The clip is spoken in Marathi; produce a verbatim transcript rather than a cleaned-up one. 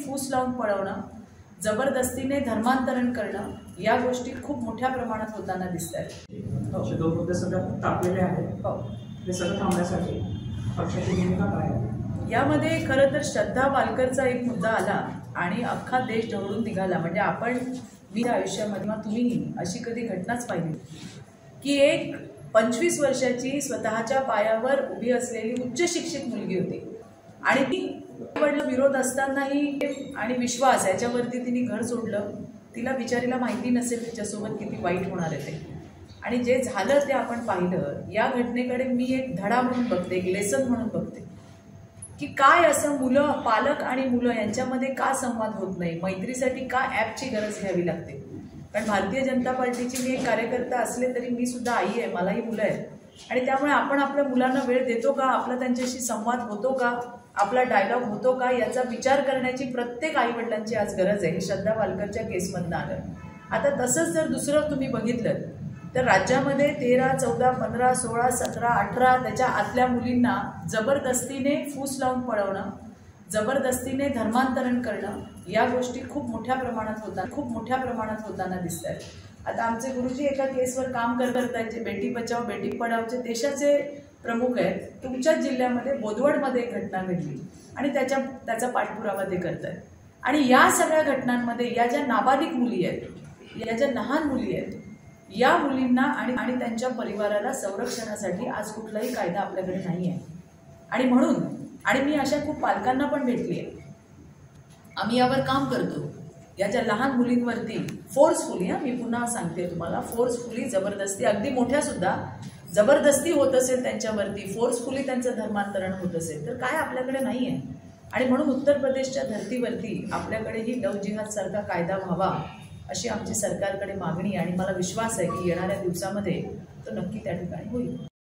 फूस लावून पळवणं, जबरदस्तीने धर्मांतरण करणं या गोष्टी खूप मोठ्या प्रमाणात होताना दिसतात। हो, दोन मुद्दे सध्या तापलेले आहेत। हो, हे सगळं थांबण्यासाठी पक्षाची भूमिका काय आहे? यामध्ये खरं तर श्रद्धा वालकरचा एक मुद्दा आला आणि अख्खा देश ढवळून निघाला। म्हणजे आपण मी आयुष्यामध्ये किंवा तुम्हीही अशी कधी घटनाच पाहिली की एक पंचवीस वर्षाची स्वतःच्या पायावर उभी असलेली उच्च शिक्षित मुलगी होती आणि ती वडील विरोध असतानाही आणि विश्वास याच्यावरती तिने घर सोडलं। तिला बिचारीला माहिती नसेल तिच्यासोबत किती वाईट होणार आहे ते, आणि जे झालं ते आपण पाहिलं। या घटनेकडे मी एक धडा म्हणून बघते, एक लेसन म्हणून बघते की काय असं मुलं, पालक आणि मुलं यांच्यामध्ये का संवाद होत नाही, मैत्रीसाठी का ॲपची गरज घ्यावी लागते। कारण भारतीय जनता पार्टीची मी एक कार्यकर्ता असले तरी मी सुद्धा आई आहे, मलाही मुलं आहेत, आणि त्यामुळे आपण आपल्या मुलांना वेळ देतो का, आपला त्यांच्याशी संवाद होतो का, आपला डायलॉग होतो का, याचा विचार करण्याची प्रत्येक आईवडिलांची आज गरज आहे। हे श्रद्धा वालकरच्या केसमधनं आलं। आता तसंच जर दुसरं तुम्ही बघितलं तर राज्यामध्ये तेरा चौदा पंधरा सोळा सतरा अठरा त्याच्या आतल्या मुलींना जबरदस्तीने फूस लावून पळवणं, जबरदस्तीने धर्मांतरण करणं या गोष्टी खूप मोठ्या प्रमाणात होतात खूप मोठ्या प्रमाणात होताना दिसतात। आता आमचे गुरुजी एका केसवर काम करत आहेत, जे बेटी बचाव बेटी पढावचे देशाचे प्रमुख आहेत। तुमच्याच जिल्ह्यामध्ये बोदवडमध्ये एक घटना घडली आणि त्याच्या त्याचा पाठपुरावा ते करत आहेत। आणि या सगळ्या घटनांमध्ये या ज्या नाबालिक मुली आहेत, या ज्या लहान मुली आहेत, या मुलींना आणि आणि त्यांच्या परिवाराला संरक्षणासाठी आज कुठलाही कायदा आपल्याकडे नाही आहे। आणि म्हणून आणि मी अशा खूप पालकांना पण भेटली आहे, आम्ही यावर काम करतो। या ज्या लहान मुलींवरती फोर्सफुली, हां मी पुन्हा सांगते तुम्हाला, फोर्सफुली जबरदस्ती, अगदी मोठ्या सुद्धा जबरदस्ती होत असेल त्यांच्यावरती, फोर्सफुली त्यांचं धर्मांतरण होत असेल तर काय आपल्याकडे नाही आहे। आणि म्हणून उत्तर प्रदेशच्या धर्तीवरती आपल्याकडेही लव्ह जिहाद सारखा कायदा व्हावा अशी आमची सरकारकडे मागणी, आणि मला विश्वास आहे की येणाऱ्या दिवसामध्ये तो नक्की त्या ठिकाणी होईल।